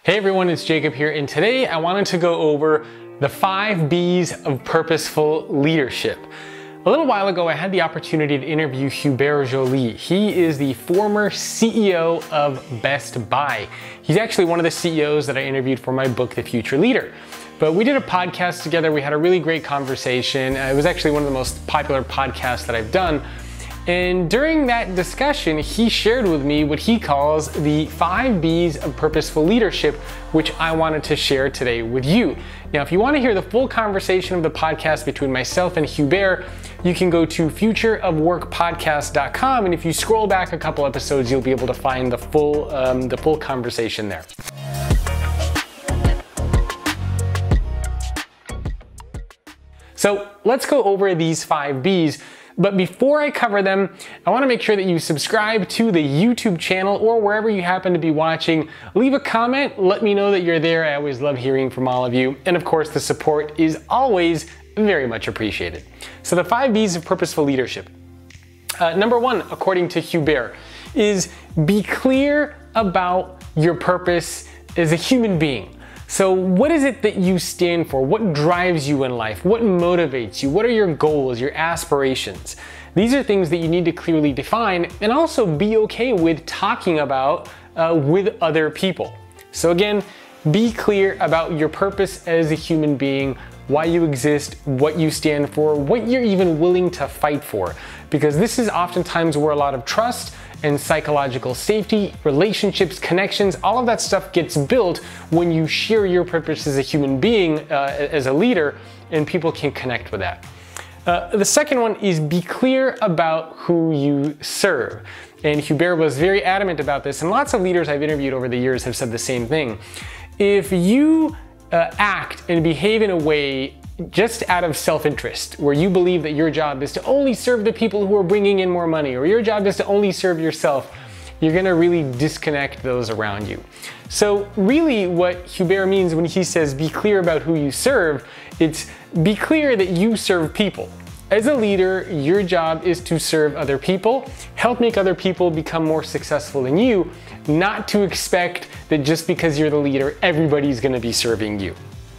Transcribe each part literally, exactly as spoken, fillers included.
Hey everyone, it's Jacob here, and today I wanted to go over the five B's of purposeful leadership. A little while ago, I had the opportunity to interview Hubert Joly. He is the former C E O of Best Buy. He's actually one of the C E Os that I interviewed for my book, The Future Leader. But we did a podcast together. We had a really great conversation. It was actually one of the most popular podcasts that I've done. And during that discussion, he shared with me what he calls the five B's of purposeful leadership, which I wanted to share today with you. Now, if you want to hear the full conversation of the podcast between myself and Hubert, you can go to future of work podcast dot com, and if you scroll back a couple episodes, you'll be able to find the full, um, the full conversation there. So let's go over these five B's. But before I cover them, I want to make sure that you subscribe to the YouTube channel or wherever you happen to be watching. Leave a comment, let me know that you're there. I always love hearing from all of you. And of course, the support is always very much appreciated. So the five B's of purposeful leadership. Uh, number one, according to Hubert, is be clear about your purpose as a human being. So what is it that you stand for? What drives you in life? What motivates you? What are your goals, your aspirations? These are things that you need to clearly define and also be okay with talking about uh, with other people. So again, be clear about your purpose as a human being, why you exist, what you stand for, what you're even willing to fight for. Because this is oftentimes where a lot of trust and psychological safety, relationships, connections, all of that stuff gets built when you share your purpose as a human being, uh, as a leader, and people can connect with that. Uh, the second one is be clear about who you serve. And Hubert was very adamant about this, and lots of leaders I've interviewed over the years have said the same thing. If you uh, act and behave in a way just out of self-interest, where you believe that your job is to only serve the people who are bringing in more money, or your job is to only serve yourself, you're gonna really disconnect those around you. So really what Hubert means when he says be clear about who you serve, it's be clear that you serve people. As a leader, your job is to serve other people, help make other people become more successful than you, not to expect that just because you're the leader, everybody's gonna be serving you.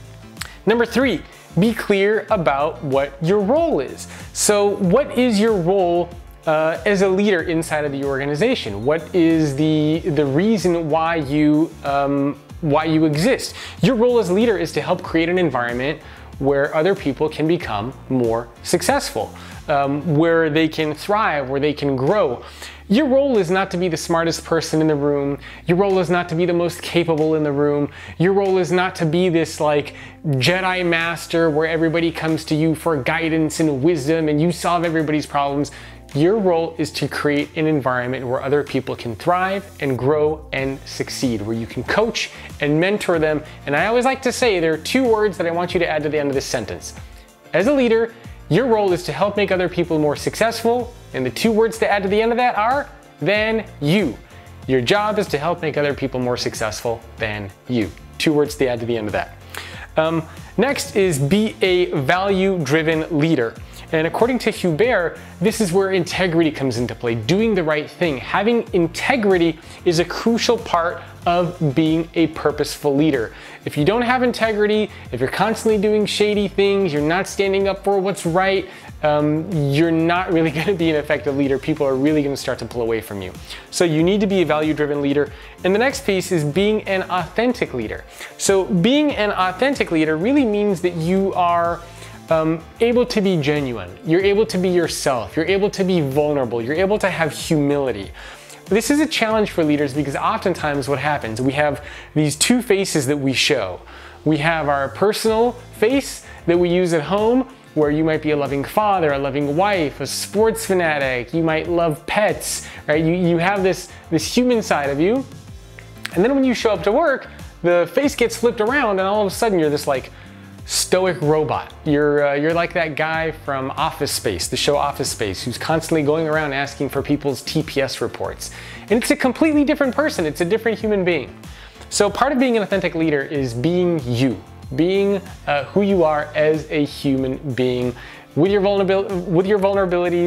Number three, be clear about what your role is. So what is your role uh, as a leader inside of the organization? What is the, the reason why you, um, why you exist? Your role as leader is to help create an environment where other people can become more successful, um, where they can thrive, where they can grow. Your role is not to be the smartest person in the room. Your role is not to be the most capable in the room. Your role is not to be this like Jedi master where everybody comes to you for guidance and wisdom and you solve everybody's problems. Your role is to create an environment where other people can thrive and grow and succeed, where you can coach and mentor them. And I always like to say there are two words that I want you to add to the end of this sentence. As a leader, your role is to help make other people more successful, and the two words to add to the end of that are, than you. Your job is to help make other people more successful than you. Two words to add to the end of that. Um, next is be a value-driven leader. And according to Hubert, this is where integrity comes into play, doing the right thing. Having integrity is a crucial part of being a purposeful leader. If you don't have integrity, if you're constantly doing shady things, you're not standing up for what's right, um, you're not really going to be an effective leader. People are really going to start to pull away from you. So you need to be a value-driven leader. And the next piece is being an authentic leader. So being an authentic leader really means that you are Um, able to be genuine, you're able to be yourself, you're able to be vulnerable, you're able to have humility. This is a challenge for leaders because oftentimes what happens, we have these two faces that we show. We have our personal face that we use at home, where you might be a loving father, a loving wife, a sports fanatic, you might love pets, right? You, you have this, this human side of you. And then when you show up to work, the face gets flipped around and all of a sudden you're this like stoic robot. You're, uh, you're like that guy from Office Space, the show Office Space, who's constantly going around asking for people's T P S reports. And it's a completely different person. It's a different human being. So part of being an authentic leader is being you, being uh, who you are as a human being, with your, vulnerabil with your vulnerabilities,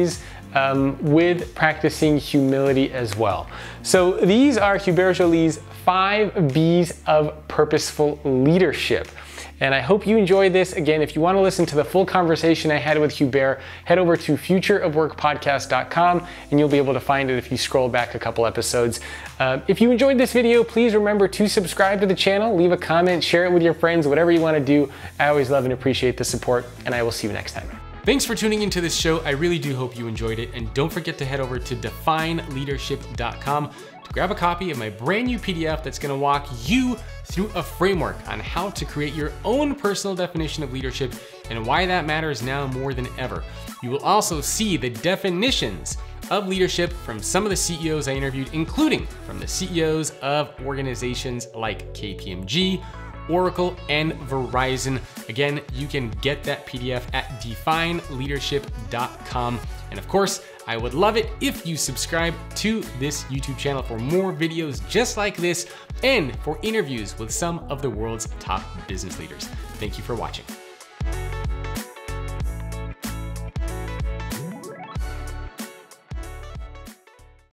um, with practicing humility as well. So these are Hubert Joly's five B's of purposeful leadership. And I hope you enjoyed this. Again, if you want to listen to the full conversation I had with Hubert, head over to future of work podcast dot com and you'll be able to find it if you scroll back a couple episodes. Uh, if you enjoyed this video, please remember to subscribe to the channel, leave a comment, share it with your friends, whatever you want to do. I always love and appreciate the support, and I will see you next time. Thanks for tuning into this show. I really do hope you enjoyed it. And don't forget to head over to define leadership dot com to grab a copy of my brand new P D F that's gonna walk you through a framework on how to create your own personal definition of leadership and why that matters now more than ever. You will also see the definitions of leadership from some of the C E Os I interviewed, including from the C E Os of organizations like K P M G, Oracle, and Verizon. Again, you can get that P D F at define leadership dot com. And of course, I would love it if you subscribe to this YouTube channel for more videos just like this and for interviews with some of the world's top business leaders. Thank you for watching.